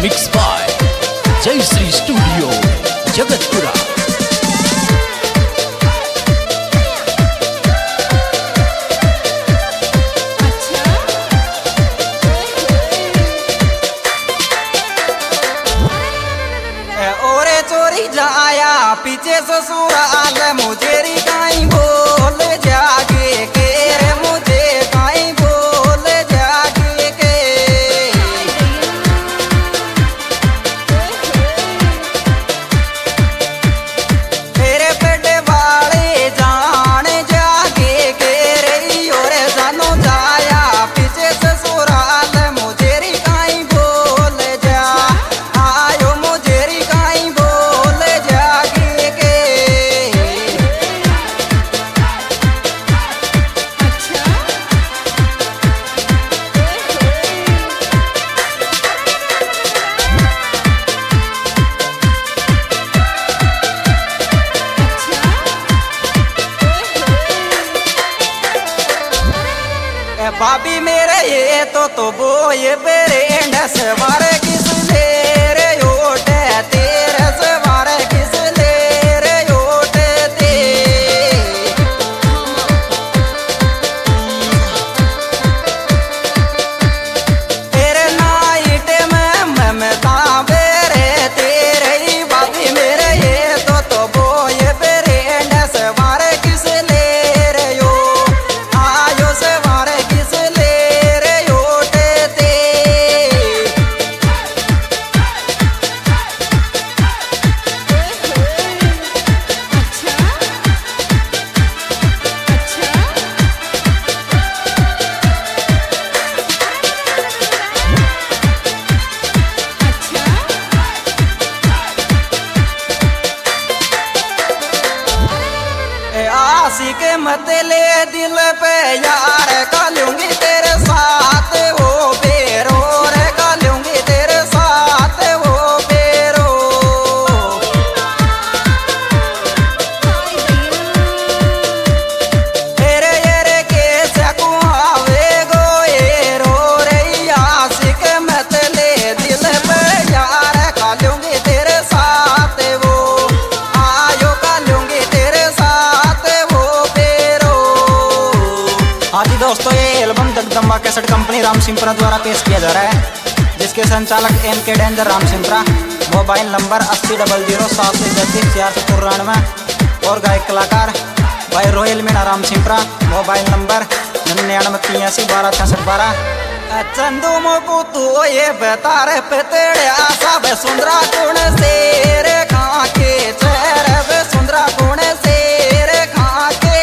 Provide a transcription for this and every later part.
Mix by जय Shri studio Jagatpura. ओरे चोरी जाया पीछे ससुराल मुझे काई बोल जागे के रे मुझे काई बोल जागे के तेरे पेटे वाले जान जागे के रे ओरे जानो जाया पीछे ससुराल मुझे काई बोल जा आयो मुझे काई बोल जागे के भाभी मेरे ये तो वो ये बेरेंड सवारे किस ले रे ओटे तेरे सवारे किस ले रे ओटे ते तेरे नाइट में ममता बेरे तेरे ही भाभी मेरे ये तो वो ये बेरेंड सवारे किस ले रे यो आयो सवारे आशी के मत ले दिल पे यार का लूंगी तेरे साथ वो बेरो रे का लूंगी तेरे साथ वो बेरो तेरे ये के सकुआवे गो ये रो रे आशी के मत ले दिल पे यार का लूंगी तेरे साथ वो आयो का लूंगी तेरे साथ आदि दोस्तों ये album Jagdamba cassette company Ramsinghpura द्वारा पेश किया जा रहा है, जिसके संचालक MK danger Ramsinghpura. Mobile number 8000736493 और गायक कलाकार भाई royal Meena Ramsinghpura. Mobile number 9983126612। Chandu मोकू तू ये बता रे पेतेड़े आशा बे सुंदरा गुण से रे खा के चेहरे बे सुंदरा गुण से रे खा के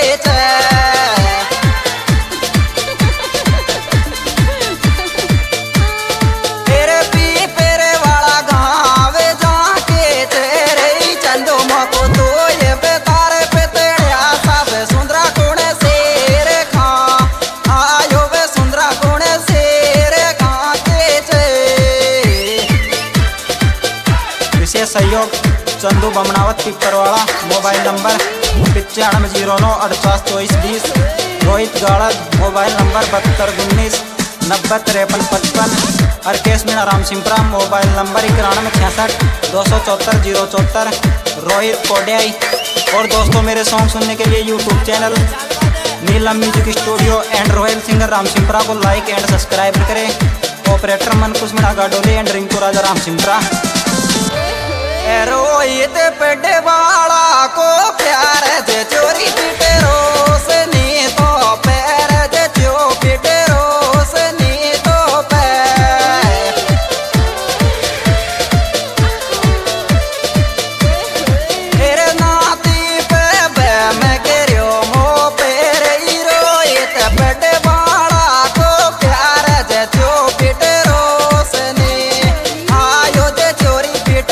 सहयोग Chandu Bamnawat Piparwada. Mobile number 9509482420। Rohit Gadak mobile number 7219 905355। Arkesh Meena Ramsinghpura mobile number 9166 Rohit Kodiyai. और दोस्तों मेरे सॉन्ग सुनने के लिए YouTube channel Neelam music studio and royal singer Ramsinghpura को लाइक एंड सब्सक्राइब करें। Operator Mankush Meena Gadoli and Rinku Raja Ramsinghpura. रोहित पेटे वाला को प्यार जे चोरी पीटे रोशनी तो पैर जे चो पीटे रोशनी तो पैर तेरे नाती पे बे मैं गिरो मो पेरे रोहित पेटे वाला को प्यार जे चो पीटे रोशनी आयो जे चोरी पीटे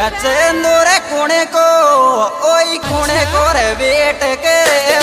चंदूरे कुणे को ओई कुणे को रे वेट के